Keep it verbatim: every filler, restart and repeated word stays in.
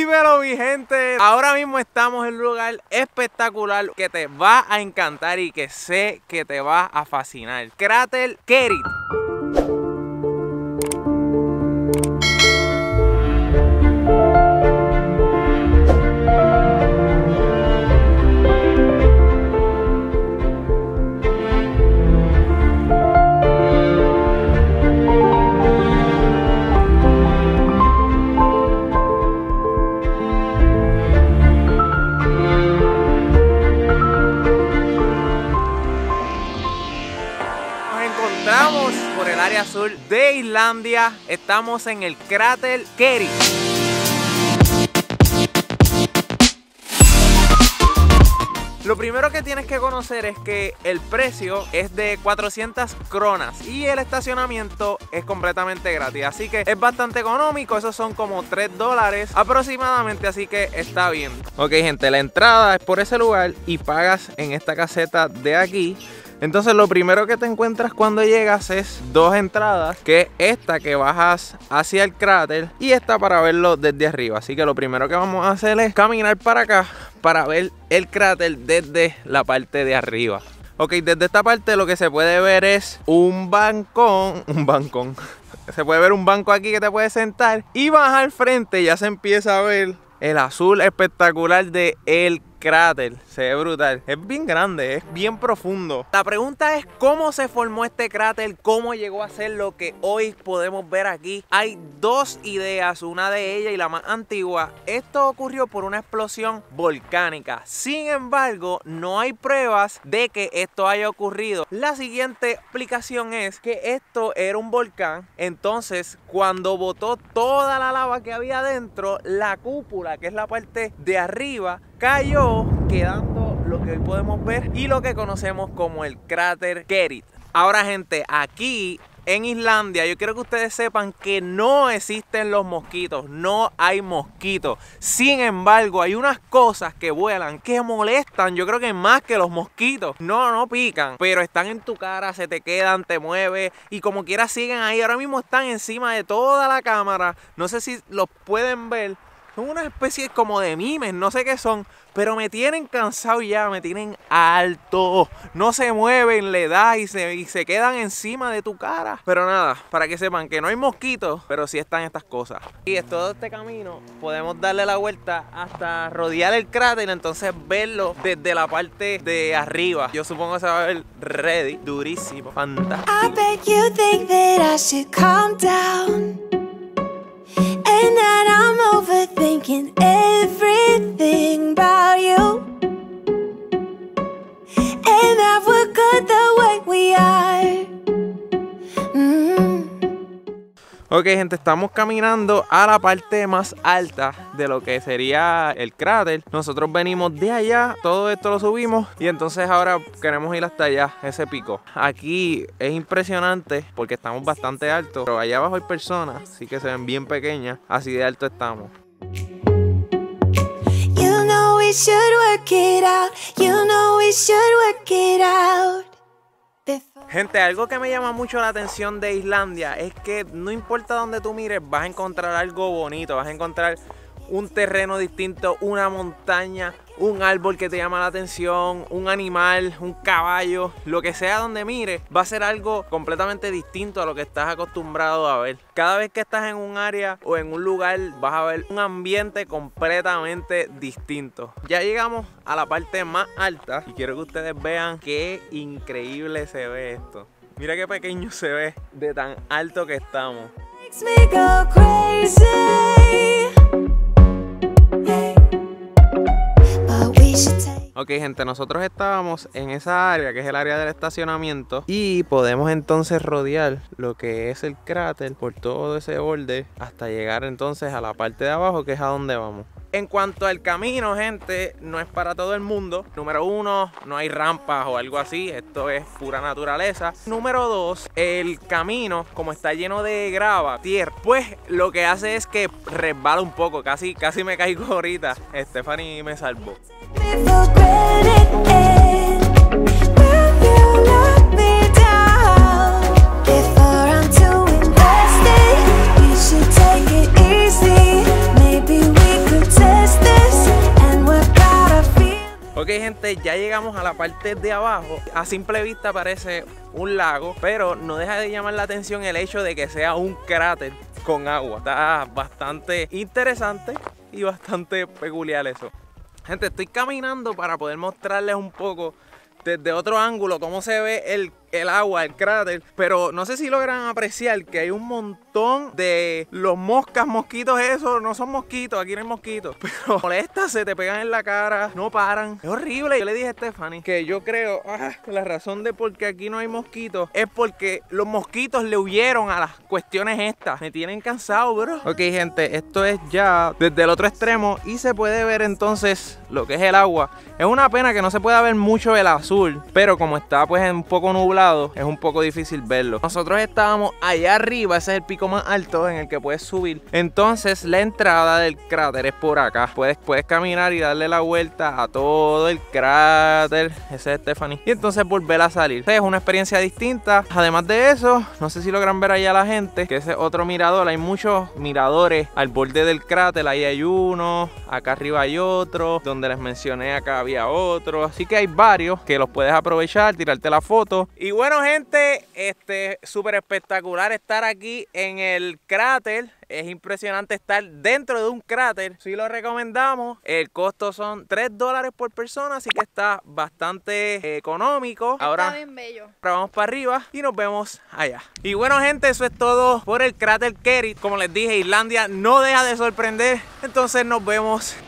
Dímelo, mi gente. Ahora mismo estamos en un lugar espectacular que te va a encantar y que sé que te va a fascinar. Cráter Kerit. Estamos por el área sur de Islandia. Estamos en el cráter Kerit. Lo primero que tienes que conocer es que el precio es de cuatrocientas cronas y el estacionamiento es completamente gratis, así que es bastante económico. Esos son como tres dólares aproximadamente, así que está bien. Ok, gente, la entrada es por ese lugar y pagas en esta caseta de aquí. Entonces lo primero que te encuentras cuando llegas es dos entradas, que es esta que bajas hacia el cráter y esta para verlo desde arriba. Así que lo primero que vamos a hacer es caminar para acá para ver el cráter desde la parte de arriba. Ok, desde esta parte lo que se puede ver es un bancón, un bancón. Se puede ver un banco aquí que te puedes sentar y más al frente ya se empieza a ver el azul espectacular de el cráter. Se ve brutal, es bien grande, es bien profundo. La pregunta es cómo se formó este cráter, cómo llegó a ser lo que hoy podemos ver aquí. Hay dos ideas, una de ellas y la más antigua. Esto ocurrió por una explosión volcánica. Sin embargo, no hay pruebas de que esto haya ocurrido. La siguiente explicación es que esto era un volcán. Entonces, cuando botó toda la lava que había adentro, la cúpula, que es la parte de arriba, cayó, quedando lo que hoy podemos ver y lo que conocemos como el cráter Kerit. Ahora, gente, aquí en Islandia yo quiero que ustedes sepan que no existen los mosquitos, no hay mosquitos. Sin embargo, hay unas cosas que vuelan que molestan, yo creo que más que los mosquitos. No, no pican, pero están en tu cara, se te quedan, te mueves y como quiera siguen ahí. Ahora mismo están encima de toda la cámara, no sé si los pueden ver. Son una especie como de mimes, no sé qué son, pero me tienen cansado ya, me tienen alto. No se mueven, le das y se, y se quedan encima de tu cara. Pero nada, para que sepan que no hay mosquitos, pero sí están estas cosas. Y en todo este camino podemos darle la vuelta hasta rodear el cráter, entonces verlo desde la parte de arriba. Yo supongo que se va a ver ready, durísimo, fantástico. I bet you think that I should calm down. And that I'm overthinking everything about you. And that we're good the way we are. Mm-hmm. Ok, gente, estamos caminando a la parte más alta de lo que sería el cráter. Nosotros venimos de allá, todo esto lo subimos y entonces ahora queremos ir hasta allá, ese pico. Aquí es impresionante porque estamos bastante altos, pero allá abajo hay personas, así que se ven bien pequeñas, así de alto estamos. You know we should work it out. You know we should work it out. Gente, algo que me llama mucho la atención de Islandia es que no importa dónde tú mires, vas a encontrar algo bonito, vas a encontrar un terreno distinto, una montaña, un árbol que te llama la atención, un animal, un caballo, lo que sea donde mires, va a ser algo completamente distinto a lo que estás acostumbrado a ver. Cada vez que estás en un área o en un lugar, vas a ver un ambiente completamente distinto. Ya llegamos a la parte más alta y quiero que ustedes vean qué increíble se ve esto. Mira qué pequeño se ve de tan alto que estamos. Ok, gente, nosotros estábamos en esa área que es el área del estacionamiento y podemos entonces rodear lo que es el cráter por todo ese borde hasta llegar entonces a la parte de abajo, que es a donde vamos. En cuanto al camino, gente, no es para todo el mundo. Número uno, no hay rampas o algo así, esto es pura naturaleza. Número dos, el camino, como está lleno de grava, tierra, pues lo que hace es que resbala un poco, casi, casi me caigo ahorita. Stephanie me salvó. Take it easy, maybe we could gente, ya llegamos a la parte de abajo. A simple vista parece un lago, pero no deja de llamar la atención el hecho de que sea un cráter con agua. Está bastante interesante y bastante peculiar eso. Gente, estoy caminando para poder mostrarles un poco desde otro ángulo cómo se ve el, el agua, el cráter, pero no sé si logran apreciar que hay un montón de los moscas, mosquitos, eso no son mosquitos, aquí no hay mosquitos, pero molestas, se te pegan en la cara, no paran, es horrible. Yo le dije a Stephanie que yo creo ah, que la razón de por qué aquí no hay mosquitos es porque los mosquitos le huyeron a las cuestiones estas, me tienen cansado, bro. Ok, gente, esto es ya desde el otro extremo y se puede ver entonces lo que es el agua. Es una pena que no se pueda ver mucho el azul, pero como está pues un poco nublado, es un poco difícil verlo. Nosotros estábamos allá arriba, ese es el pico más alto en el que puedes subir. Entonces la entrada del cráter es por acá. Puedes, puedes caminar y darle la vuelta a todo el cráter. Ese es Stephanie. Y entonces volver a salir. Es una experiencia distinta. Además de eso, no sé si logran ver allá la gente, que ese es otro mirador. Hay muchos miradores al borde del cráter. Ahí hay uno, acá arriba hay otro, donde les mencioné acá había otro, así que hay varios que los puedes aprovechar, tirarte la foto. Y bueno, gente, este súper espectacular estar aquí en el cráter. Es impresionante estar dentro de un cráter. Sí lo recomendamos. El costo son tres dólares por persona, así que está bastante eh, económico. Está ahora, bien bello. ahora vamos para arriba y nos vemos allá. Y bueno, gente, eso es todo por el cráter Kerry. Como les dije, Islandia no deja de sorprender. Entonces nos vemos